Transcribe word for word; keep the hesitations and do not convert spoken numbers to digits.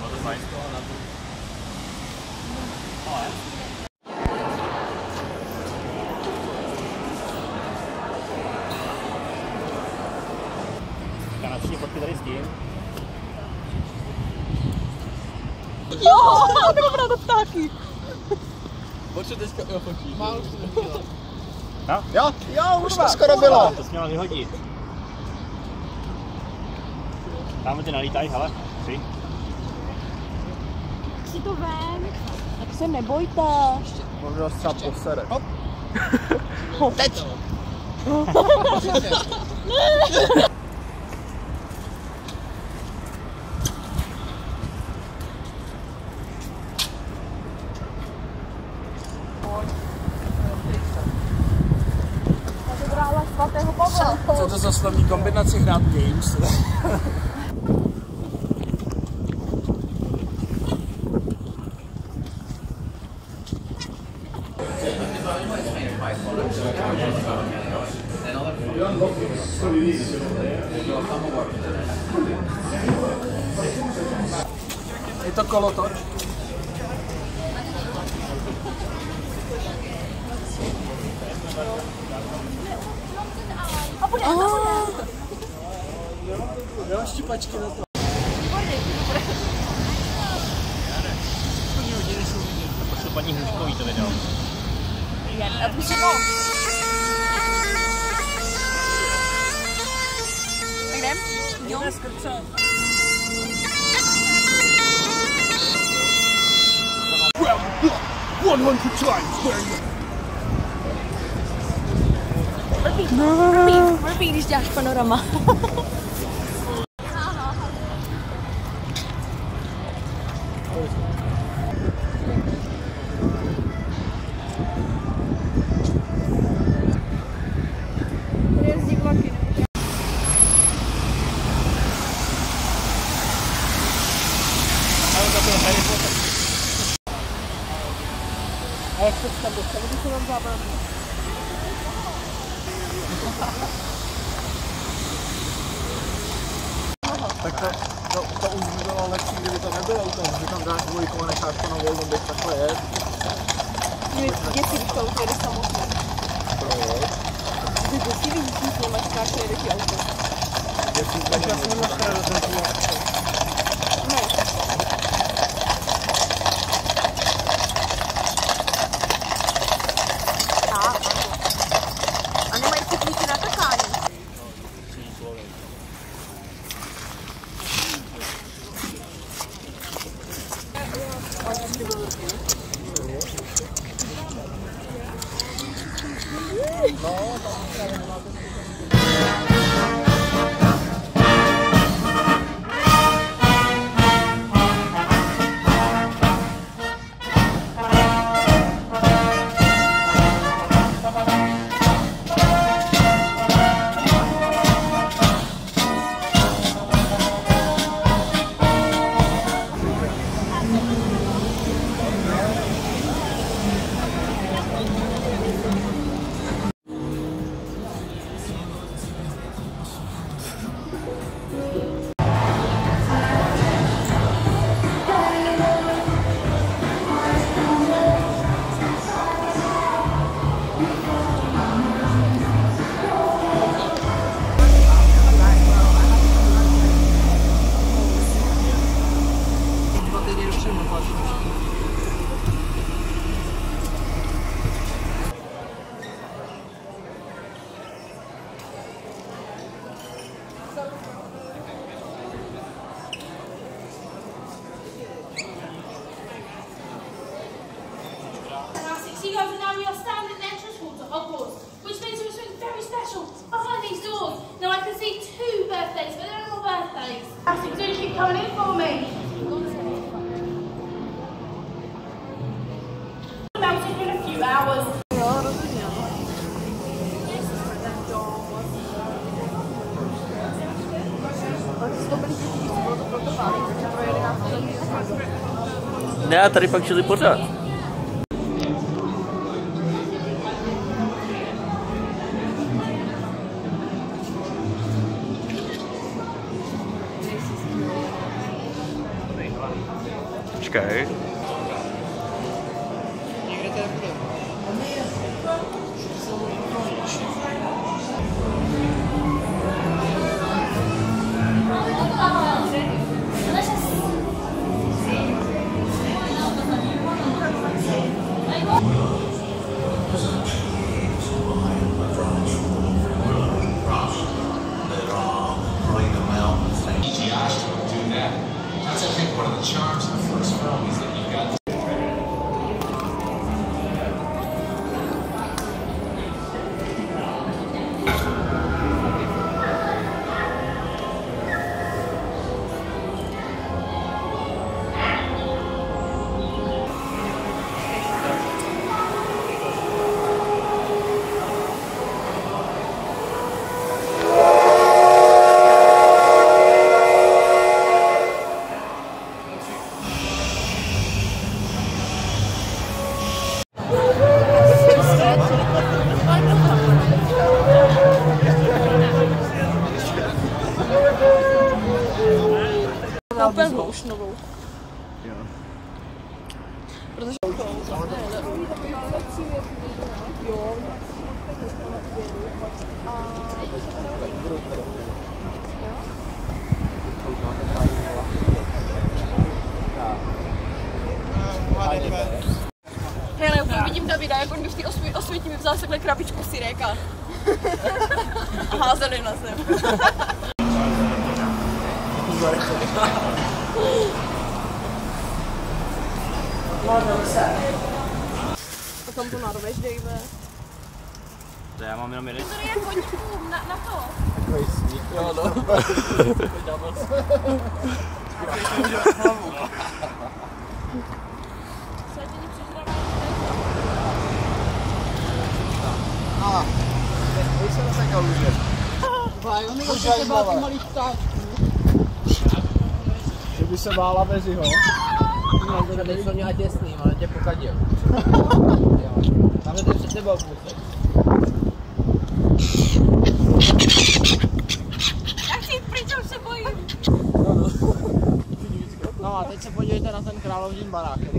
to fajn. Kanační fotky tady s tím. Jo, nebo právě ptáky. Počkej, teďka jo, fotíš. Málo už to nedělá. No? Jo, jo, už to skoro bylo. To jsi měla vyhodit. Tam ty nalítají, hele, tři. Tak si to vem. Tak se nebojte. Možná třeba posere. Hop. Teď. Co to za slavný kombinaci hrát games? Je to kolotoč? Jo, štípačky na to. Pošlu paní Hruškový to video. Já bych se no. Tak jdem? Jo. one hundred times where you... Repeat, repeat, repeat, když děláš panorama. A jak se tam dostali, když se vám zábrali? Tak to, to, to už by bylo lepší, kdyby to nebylo u toho, že tam dáš dvojku a necháš to na volnou, když takhle je. Mě děti, když to auto jede samotné. Proč? Ty děti vidíš, že s nimi říkáš, že jede ti auto. Tak já jsem na stranu do toho. Ne. A nemají cyklíky na takání. No, tam právě nemáte. Seagulls are now we are standing at the entrance hall to Hogwarts, which means there is something very special behind these doors. Now I can see two birthdays, but there are no more birthdays. Fantastic, do keep coming in for me. Melted in a few hours. Ne, a tady pak žili pořád. Počkej. Někde tady bude. Koupil už novou. Jo. Protože... Jo. Hele, úplně vidím Davida, jak on by v té osmi, osvětí mi vzal takhle krabičku syrek a házeli na zem. A tam to narveš, Dave. To já mám jenom jeden. To je koníkům na, na to. Takový sníh. Jo, no. A, už jsem se kaluže. Vájo, nebo se se bál ty malých ptáčků. Že by se bála Beziho. No, to nejsou nějak těsný, ale tě pokadil. Tamhle to je před tebou půjde. Já chci jít pryč, už se bojím. No a teď se podívejte na ten královnín barák.